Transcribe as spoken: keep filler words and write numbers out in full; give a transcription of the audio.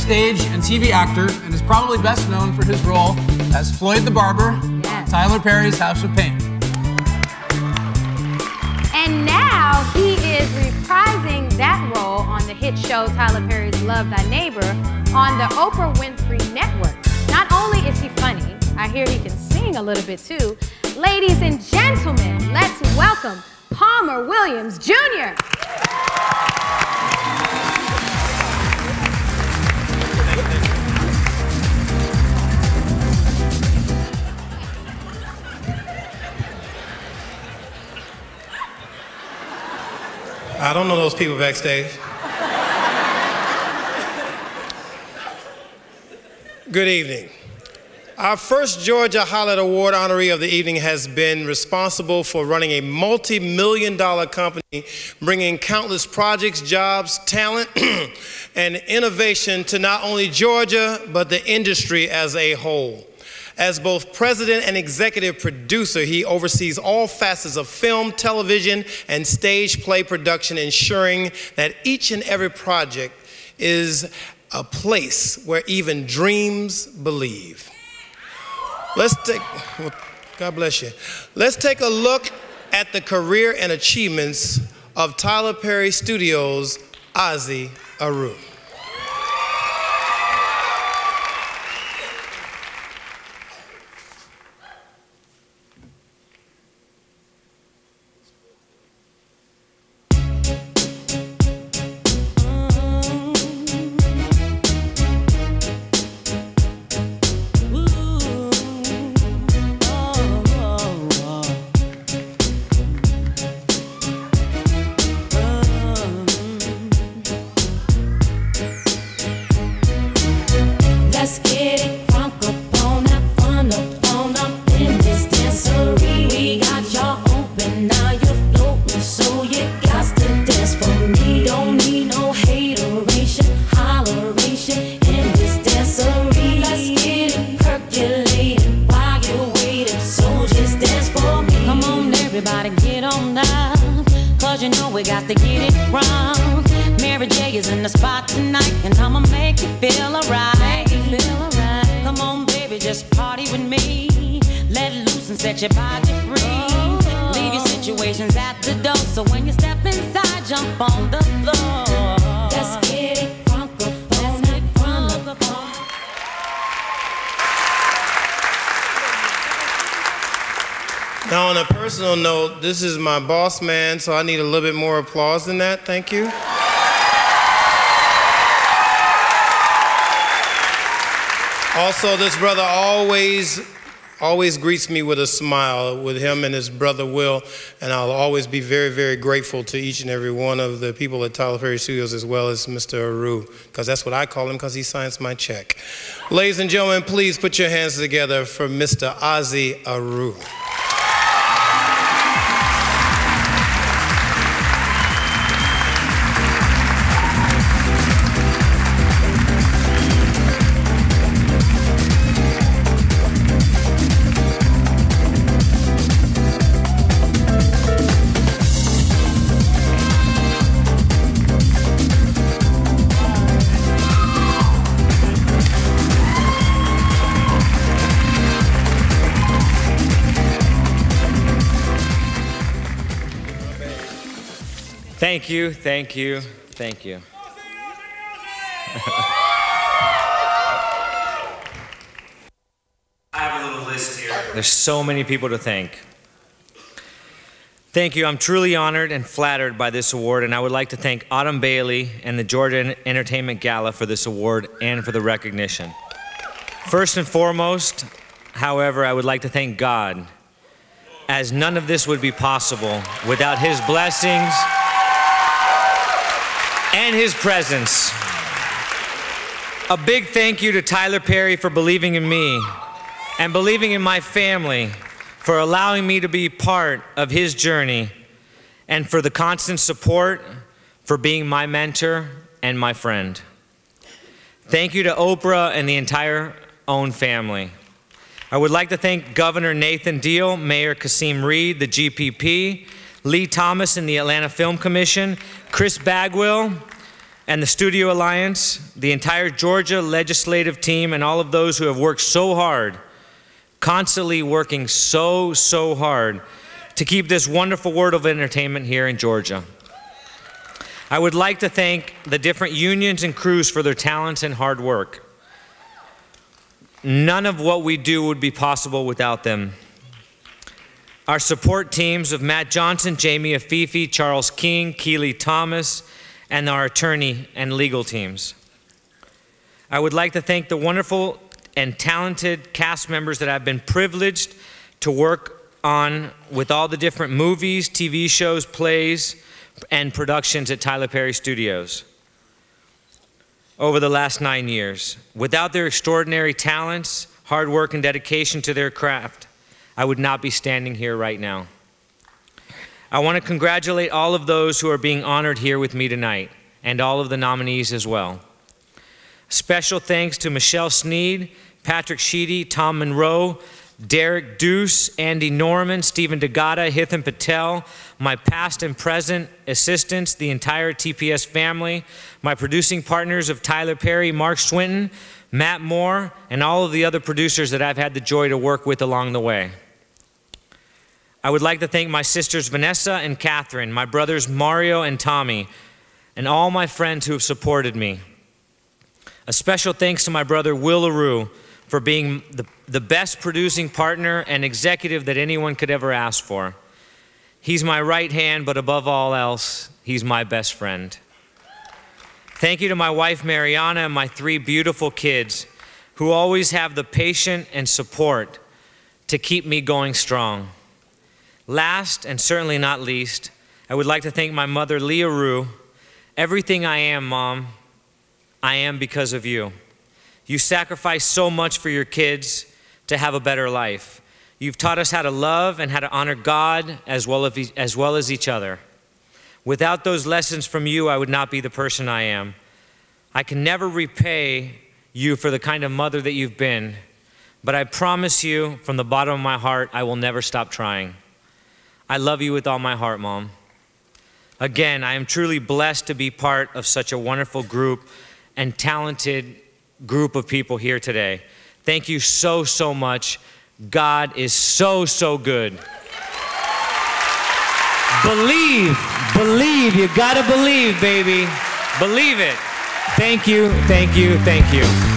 stage and T V actor, and is probably best known for his role as Floyd the Barber on yes. Tyler Perry's House of Pain. And now he is reprising that role on the hit show Tyler Perry's Love Thy Neighbor on the Oprah Winfrey Network. Not only is he funny, I hear he can sing a little bit too. Ladies and gentlemen, let's welcome Palmer Williams, Junior I don't know those people backstage. Good evening. Our first Georgia Highlight Award honoree of the evening has been responsible for running a multi-million dollar company, bringing countless projects, jobs, talent, and innovation to not only Georgia, but the industry as a whole. As both president and executive producer, he oversees all facets of film, television, and stage play production, ensuring that each and every project is a place where even dreams believe. Let's take, well, God bless you. Let's take a look at the career and achievements of Tyler Perry Studios' Ozzie Areu. Now, on a personal note, this is my boss man, so I need a little bit more applause than that. Thank you. Also, this brother always, always greets me with a smile, with him and his brother Will, and I'll always be very, very grateful to each and every one of the people at Tyler Perry Studios, as well as Mister Areu, because that's what I call him, because he signs my check. Ladies and gentlemen, please put your hands together for Mister Ozzie Areu. Thank you, thank you, thank you. I have a little list here. There's so many people to thank. Thank you. I'm truly honored and flattered by this award, and I would like to thank Autumn Bailey and the Georgia Entertainment Gala for this award and for the recognition. First and foremost, however, I would like to thank God, as none of this would be possible without His blessings and His presence. A big thank you to Tyler Perry for believing in me and believing in my family, for allowing me to be part of his journey, and for the constant support, for being my mentor and my friend. Thank you to Oprah and the entire OWN family. I would like to thank Governor Nathan Deal, Mayor Kasim Reed, the G P P, Lee Thomas and the Atlanta Film Commission, Chris Bagwell, and the Studio Alliance, the entire Georgia legislative team, and all of those who have worked so hard, constantly working so, so hard to keep this wonderful world of entertainment here in Georgia. I would like to thank the different unions and crews for their talents and hard work. None of what we do would be possible without them. Our support teams of Matt Johnson, Jamie Afifi, Charles King, Keely Thomas, and our attorney and legal teams. I would like to thank the wonderful and talented cast members that I've been privileged to work on with all the different movies, T V shows, plays, and productions at Tyler Perry Studios over the last nine years. Without their extraordinary talents, hard work, and dedication to their craft, I would not be standing here right now. I want to congratulate all of those who are being honored here with me tonight, and all of the nominees as well. Special thanks to Michelle Sneed, Patrick Sheedy, Tom Monroe, Derek Deuce, Andy Norman, Stephen DeGata, Hithan Patel, my past and present assistants, the entire T P S family, my producing partners of Tyler Perry, Mark Swinton, Matt Moore, and all of the other producers that I've had the joy to work with along the way. I would like to thank my sisters Vanessa and Catherine, my brothers Mario and Tommy, and all my friends who have supported me. A special thanks to my brother Will Areu for being the, the best producing partner and executive that anyone could ever ask for. He's my right hand, but above all else, he's my best friend. Thank you to my wife Mariana and my three beautiful kids who always have the patience and support to keep me going strong. Last, and certainly not least, I would like to thank my mother Leah Areu. Everything I am, Mom, I am because of you. You sacrifice so much for your kids to have a better life. You've taught us how to love and how to honor God as well as, as well as each other. Without those lessons from you, I would not be the person I am. I can never repay you for the kind of mother that you've been, but I promise you from the bottom of my heart, I will never stop trying. I love you with all my heart, Mom. Again, I am truly blessed to be part of such a wonderful group and talented group of people here today. Thank you so, so much. God is so, so good. Believe, believe, you gotta believe, baby. Believe it. Thank you, thank you, thank you.